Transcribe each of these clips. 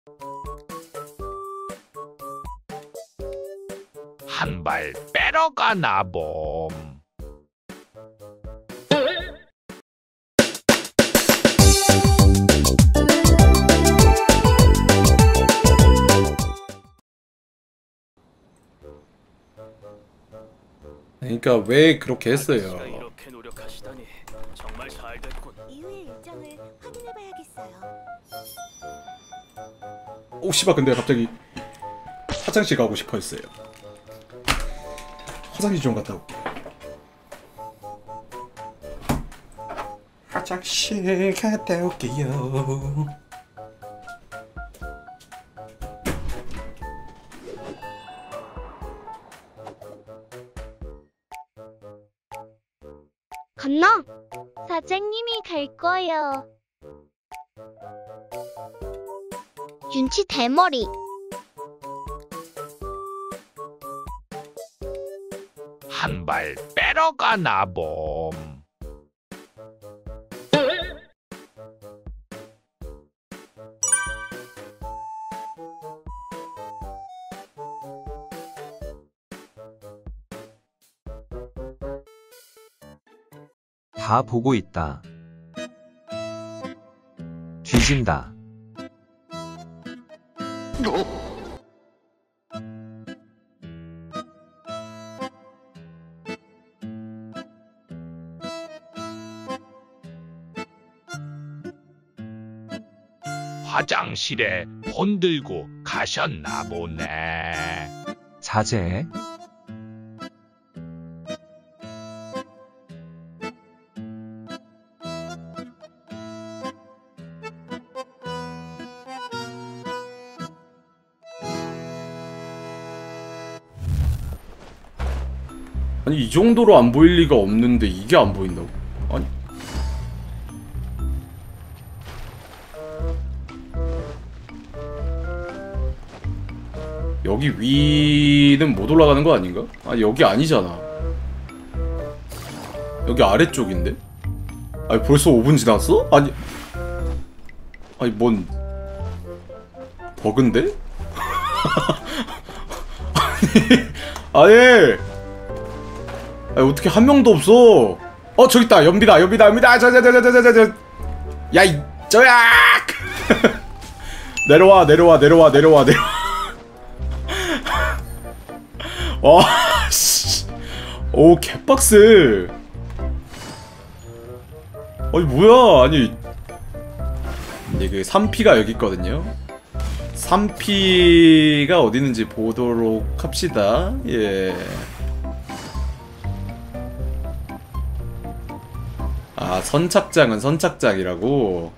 한 발 빼러 가나 봄. 그러니까 왜 그렇게 했어요? 이후의 일정을 확인해봐야겠어요. 오 씨발 근데 갑자기 화장실 가고 싶어 했어요. 화장실 좀 갔다 올게. 화장실 갔다 올게요. 건너! 사장님이 갈 거예요. 윤치 대머리. 한 발 빼러 가나 봄. 다 보고 있다. 뒤진다. 화장실에 폰 들고 가셨나 보네. 자제해. 아니 이 정도로 안 보일 리가 없는데 이게 안 보인다고? 아니 여기 위는 못 올라가는 거 아닌가? 아니 여기 아니잖아. 여기 아래쪽인데? 아니 벌써 5분 지났어? 아니 뭔 버그인데? 아니 어떻게 한 명도 없어? 저기 있다. 연비다. 저. 야, 저야! 내려와. 와, 씨. 오, 개빡스. 아니, 뭐야. 아니. 이제 그 3P가 여기 있거든요. 3P가 어디 있는지 보도록 합시다. 예. 아, 선착장은 선착장이라고?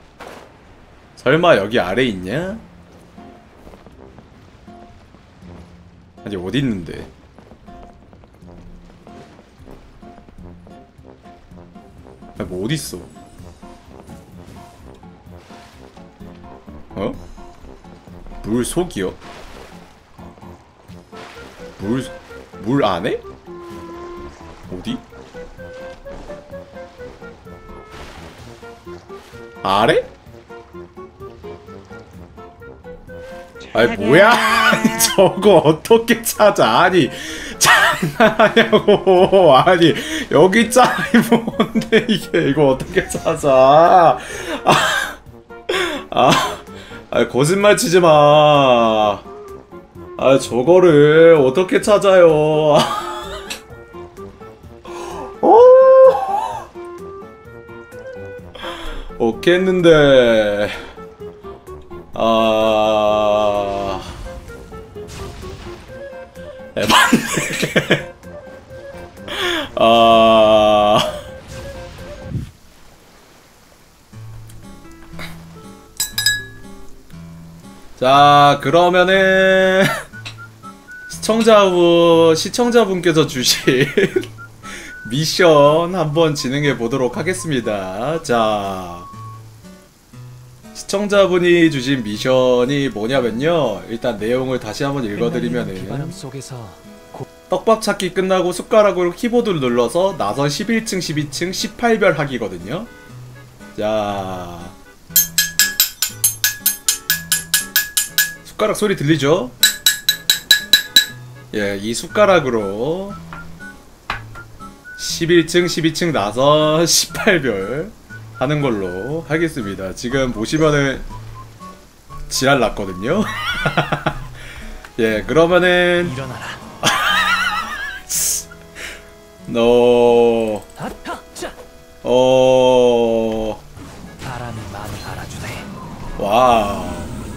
설마 여기 아래 있냐? 아니 어디 있는데? 아니 뭐 어디 있어? 어? 물 속이요? 물 안에? 어디? 아래? 아니 뭐야? 아니 저거 어떻게 찾아? 아니 장난하냐고. 아니 여기 있잖아. 뭔데 이게. 이거 어떻게 찾아? 거짓말 치지마. 저거를 어떻게 찾아요? 없겠는데. 에반데. 자, 그러면은 시청자분께서 주신 미션 한번 진행해 보도록 하겠습니다. 자, 시청자분이 주신 미션이 뭐냐면요, 일단 내용을 다시 한번 읽어드리면은 떡밥 찾기 끝나고 숟가락으로 키보드를 눌러서 나선 11층, 12층, 18별 하기거든요. 자, 숟가락 소리 들리죠? 예, 이 숟가락으로 11층, 12층 나서 18별 하는 걸로 하겠습니다. 지금 보시면은 지랄 났거든요. 예, 그러면은 일어나라. 바람이 마음을 알아주네. 와우.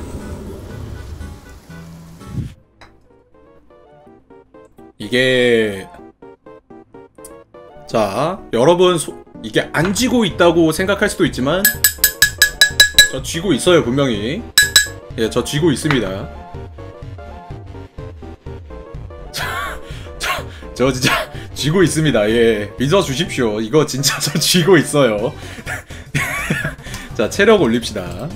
이게 자, 여러분 이게 안 쥐고 있다고 생각할 수도 있지만 저 쥐고 있어요, 분명히. 예, 저 쥐고 있습니다. 저 진짜 쥐고 있습니다. 예, 믿어주십시오. 이거 진짜 저 쥐고 있어요. 자, 체력 올립시다.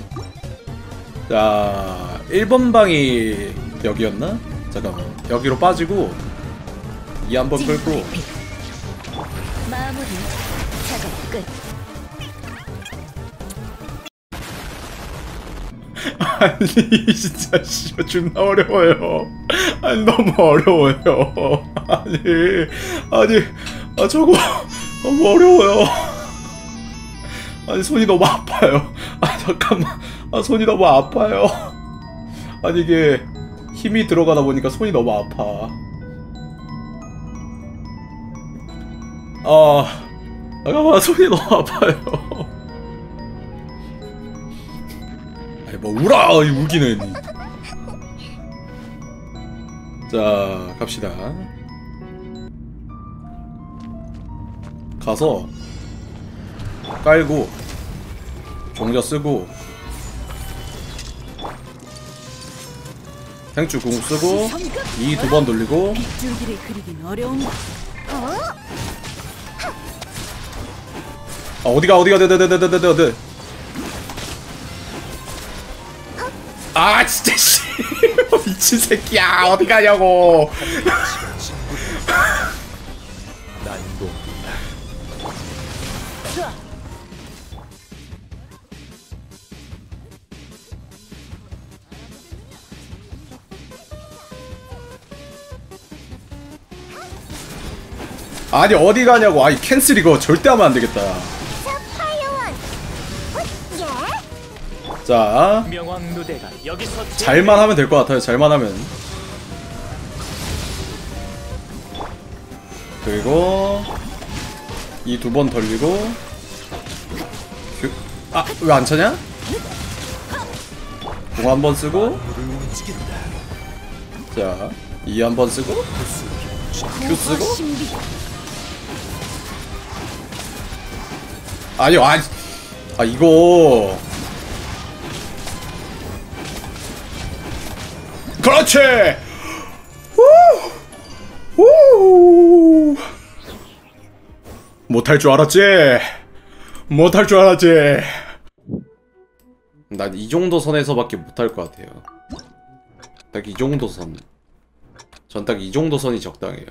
자, 1번 방이 여기였나? 잠깐만, 여기로 빠지고 2 한번 끌고 마무리. 작업 끝. 아니 진짜 씨발 존나 어려워요. 아니 너무 어려워요. 아니 아 저거 너무 어려워요. 아니 손이 너무 아파요. 아 잠깐만, 아 손이 너무 아파요. 아니 이게 힘이 들어가다 보니까 손이 너무 아파. 아 잠깐만, 손이 너무 아파요. 아니 뭐 울어, 이 울기는. 자 갑시다. 가서 깔고 종려 쓰고 행주 궁 쓰고 이 두 번 돌리고 빗줄기를 그리긴 어려운 거. 아 어디가 어디 아 진짜 씨 미친 새끼야, 어디 가냐고. 난도 아니 어디 가냐고. 아이 캔슬 이거 절대 하면 안 되겠다. 자 명왕누대가 여기서 잘만 하면 될 것 같아요. 잘만 하면. 그리고 이 두 번 돌리고 아 왜 안 차냐? 공 한 번 쓰고 자 이 한 번 쓰고 Q 쓰고 아니요 아 이거 그렇지. 못할 줄 알았지. 못할 줄 알았지. 난 이 정도 선에서밖에 못할 것 같아요. 딱 이 정도 선. 전 딱 이 정도 선이 적당해요.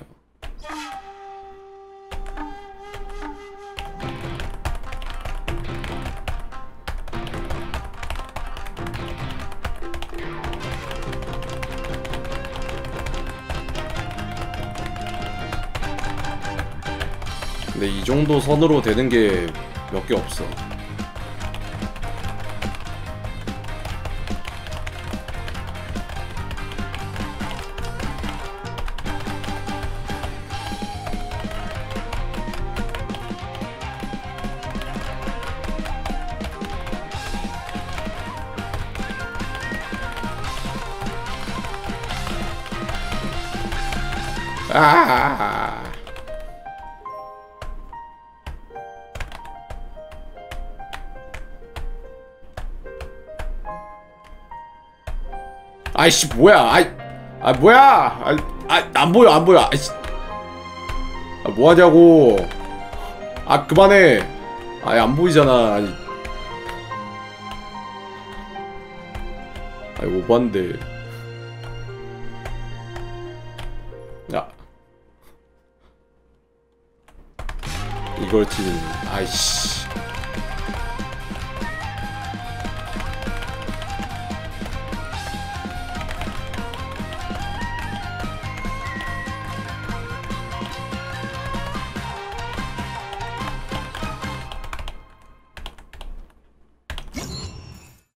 근데 이 정도 선으로 되는 게 몇 개 없어. 아. 아이씨 뭐야? 아 뭐야? 안 보여 안 보여. 아이씨. 아 뭐하냐고. 아 그만해. 아이 안 보이잖아. 아이 오반데. 야 이걸 치는. 아이씨.